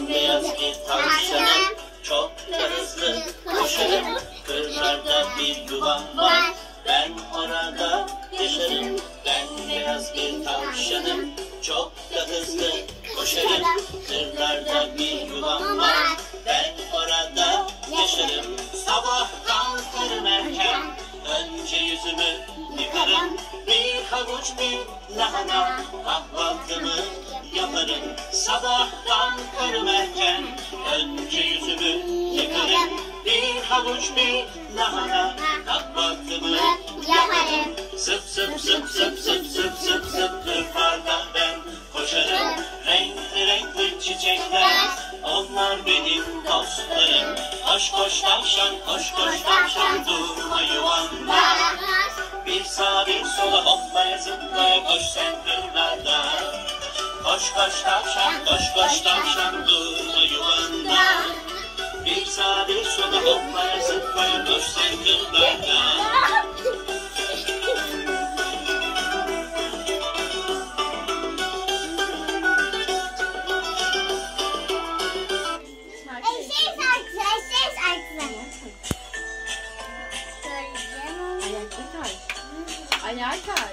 bembeyaz bir tavşanım. Çok da hızlı koşarım. Kırlarda bir yuvam var. Ben orada yaşarım. Bembeyaz bir tavşanım. Çok da hızlı koşarım. Kırlarda bir yuvam var. Ben orada yaşarım. Sabah kalkarım erken. Önce yüzümü yıkarım. Bir havuç bir lahana kahvaltımı yaparım. Sabah kalkarım erken. Önce yüzümü yıkarım. Bir havuç bir lahana kahvaltımı yaparım. Zıp zıp zıp zıp zıp zıp zıp zıp kırlardan ben koşarım. Renkli renkli çiçekler, onlar benim dostlarım. Koş koş tavşan, koş koş tavşan, durma yuvanda. Bir sağa bir sola hoplaya zıplaya koş sen kırlarda. Koş koş tavşan, koş koş tavşan, durma yuvanda. Bir sağa bir sola hoplaya zıplaya koş sen kırlarda. Ayağa kay.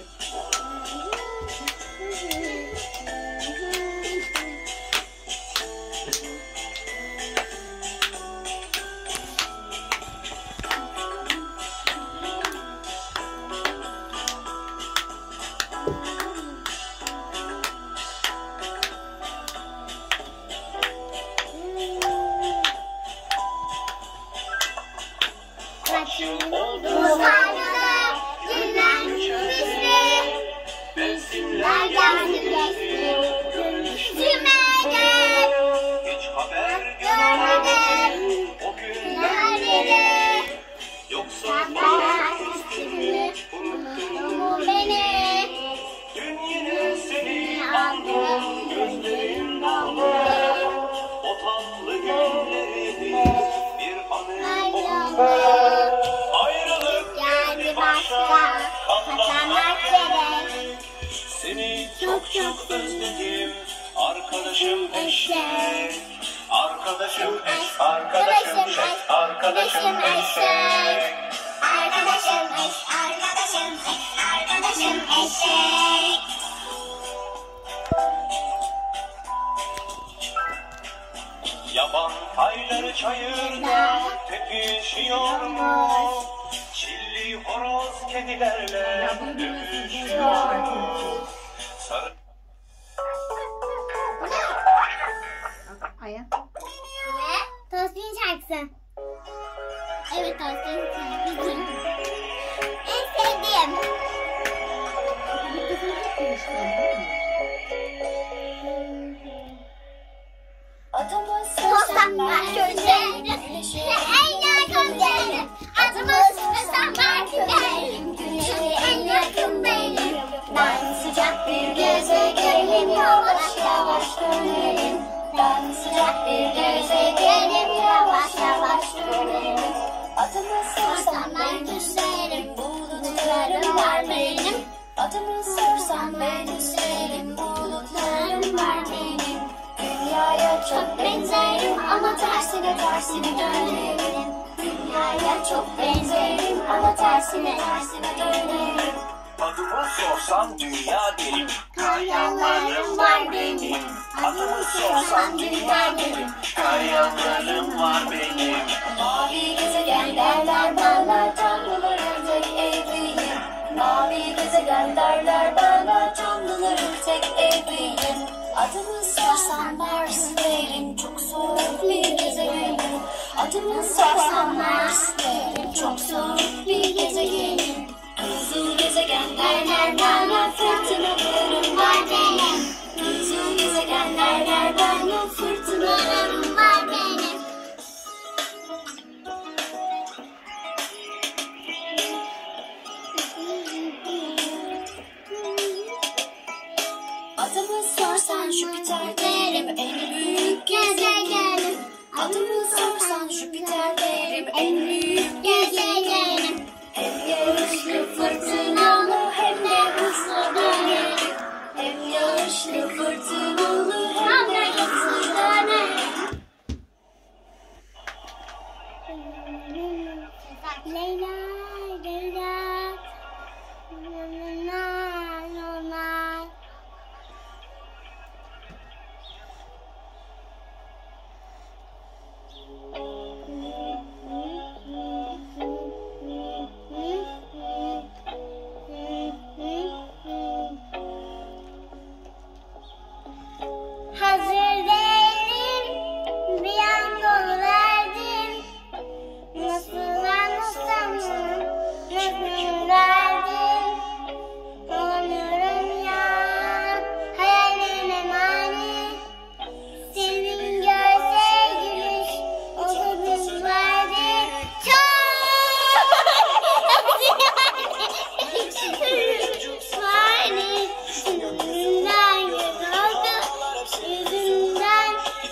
Seni çok çok özledim arkadaşım eşek. Arkadaşım eş, arkadaşım eş, arkadaşım eşek. Arkadaşım eş, arkadaşım eş, arkadaşım eşek. Yaban tayları çayırda tepişiyor mu? Çilli horoz kedilerle dövüşüyor mu? Sarı... Aya. Ne? Tosbih'in şarkısı. Evet, Tosbih'in şarkısı. En sevdiğim. Adımız Tosanlar gözlerini, en yakın benim. Adımız Tosanlar gözlerim, güneşe en yakın benim. Ben sıcak bir gezegenim, yavaş yavaş dönerim. Ben sıcak bir gezegenim, yavaş yavaş dönerim. Adımız sorsam ben düşerim, bulutlarım var benim. Adımı sorsam ben düşerim, bulutlarım var benim. Dünyaya çok benzerim ama tersine tersine dönerim. Dünyaya çok benzerim ama tersine tersine dönerim. Adımı sorsam dünya derim, Kayalarım var benim. adımı sorsam dünya derim, kayalarım var benim. Mavi gezegen derler bana, canlıların tek eviyim. Mavi gezegen derler bana, canlıların tek eviyim. Adımı sorsam Mars derim, çok soğuk bir gezegenim. Adımı sorsam Mars derim, çok soğuk bir gezegenim. Kızıl gezegen derler bana, fırtınalarım var benim. Kızıl gezegen derler bana, fırtınalarım var benim. Adımı sorsan Jüpiter derim, en büyük gezegenim. Adımı sorsan Jüpiter derim, en büyük gezegenim. Hem yağışlı fırtınalı hem de hızlı dönerim. Hem yağışlı fırtınalı hem de hızlı dönerim. Hazır değilim, bir an doluverdim. Nasıl anlasamam, nasıl verdim. Olamıyorum ya, hayalime mani. Senin görse gülüş, o da düzlerdi. Çok mani, yüzünden yazıldı. Yüzünden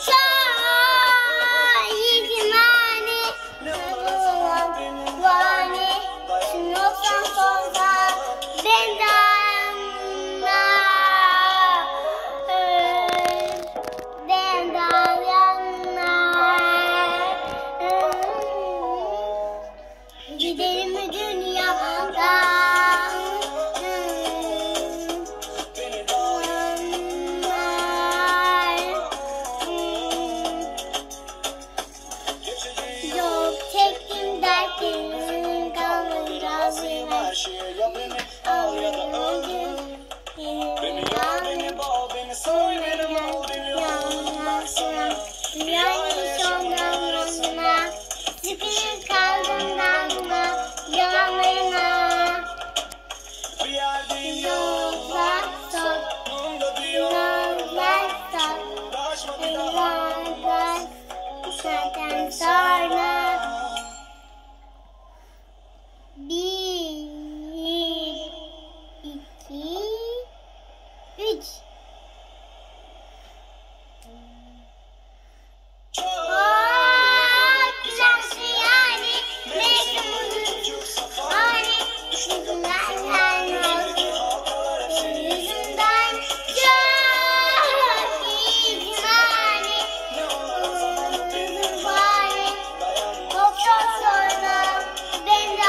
çok yekimani. Vani, şimdi yoksan solda benden yana. Gidelim mi dünyadan? Yok çektim dertlerim, kalmadı razıyım. Al ya da öldür. Beni al, beni soy, beni al, beni almasına. Dünyayı sondan yoluna, sıkışıp kaldım dalgına, yalanlarına. Yollar sok, yollar sok, yollar bu saatten sonra. Bir, iki, üç. Çok güzelsin yani, mevzumuzun hani, yüzünden olsun, yüzünden çok iyiydim hani, bari, çok çok sonra ben de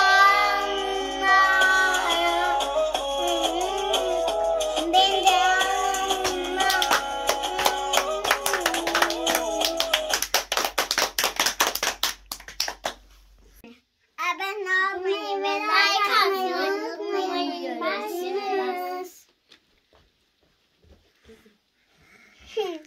anlarım, ben de anlarım. Abone olmayı ve like atmayı unutmayın. Görüşürüz.